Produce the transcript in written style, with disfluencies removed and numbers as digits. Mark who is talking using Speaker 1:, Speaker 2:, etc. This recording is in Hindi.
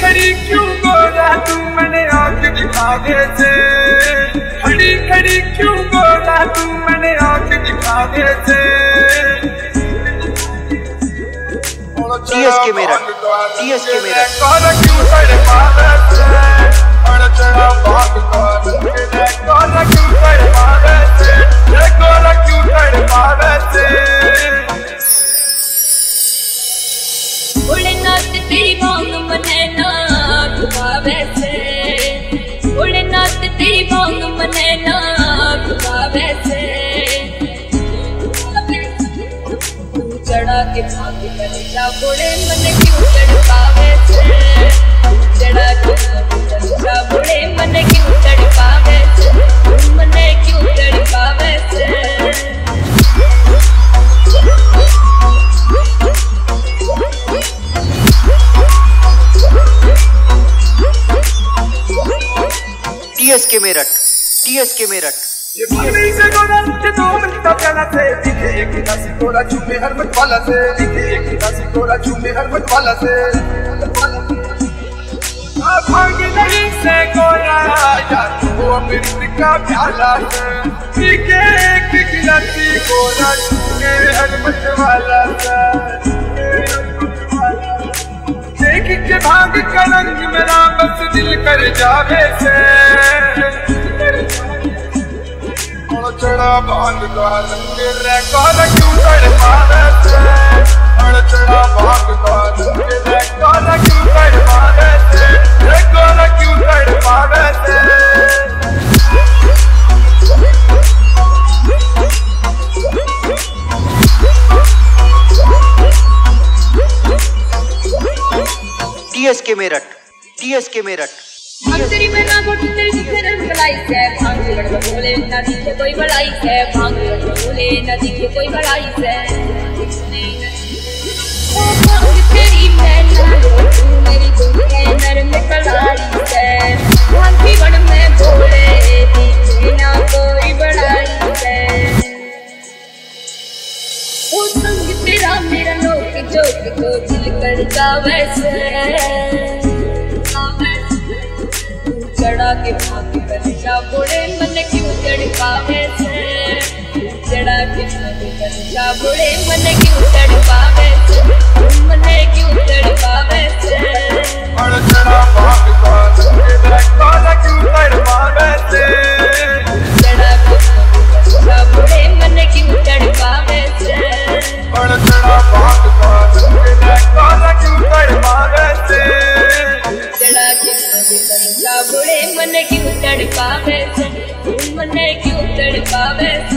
Speaker 1: खड़ी क्यों गोरा तू मैंने आंख दिखावे से, खड़ी खड़ी क्यों गोरा तू मैंने आंख दिखावे से।
Speaker 2: TSK Meerut, TSK Meerut.
Speaker 1: गोरा क्यों तड़पावे से, और चढ़ा भाग गोरा क्यों तड़पावे से, गोरा क्यों तड़पावे से।
Speaker 3: भोलेनाथ तेरी मांग मने ना डुबावे से, भोलेनाथ तेरी मांग मने ना डुबावे से। तू चढ़ा के भाग कलेजा भोले मन क्यों तड़पावे से, तू चढ़ा के भाग कलेजा भोले मन क्यों तड़पावे से, मन क्यों तड़पावे से।
Speaker 2: TSK Meerut, TSK Meerut.
Speaker 1: ये भाभी से गोरा के 2 मिनट प्याला से, दिखे एक दासी गोरा झूमे हर मत वाला से, दिखे एक दासी गोरा झूमे हर मत वाला से। भाग नहीं से गोरा यार वो अमृत का प्याला से, दिखे एक गिलासी गोरा झूमे हर मत वाला से। देख के भाग का रंग मेरा बस दिल कर जावे से, और चढ़ा भाग गोरा क्यों तड़पावे से, और चढ़ा भाग गोरा क्यों तड़पावे से, गोरा क्यों तड़पावे से।
Speaker 2: TSK Meerut, TSK Meerut.
Speaker 3: तेरी मना बोलते जिधर बलाई से, भांग लड़ बोले ना दिखे कोई बड़ाई से, भांग लड़ बोले ना दिखे कोई बड़ाई से। ओ भांग तेरी मैना तू मेरी दुनिया नरम कलाई से, भांग की बड़ में बोले दिखे ना कोई बड़ाई से। ओ संग तेरा मेरा लोक जोक को दिल कर जावे से। चढ़ा के भाग कलेजा भोले मन क्यों तड़पावे से, चढ़ा के भाग कलेजा भोले मन क्यों तड़पावे से, मन क्यों तड़पावे से।
Speaker 1: और चढ़ा भाग गोरा क्यों तड़पावे से,
Speaker 3: चढ़ा के भाग कलेजा भोले मन क्यों तड़पावे से,
Speaker 1: और चढ़ा भाग गोरा क्यों तड़पावे से।
Speaker 3: चढ़ा के भाग कलेजा भोले मन क्यों तड़पावे से, मन क्यों तड़पावे से।